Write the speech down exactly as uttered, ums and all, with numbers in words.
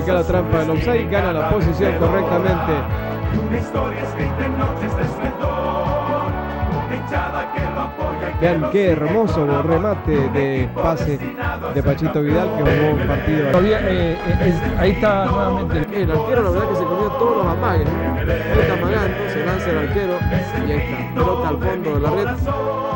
aplica la trampa del offside, gana la posición correctamente. Vean qué hermoso remate de pase de Pachito Vidal, que jugó un partido. Todavía, eh, eh, ahí está nuevamente. El arquero, la verdad que se comió todos los amagues. Ahí está amagando, se lanza el arquero y ahí está. Pelota al fondo de la red.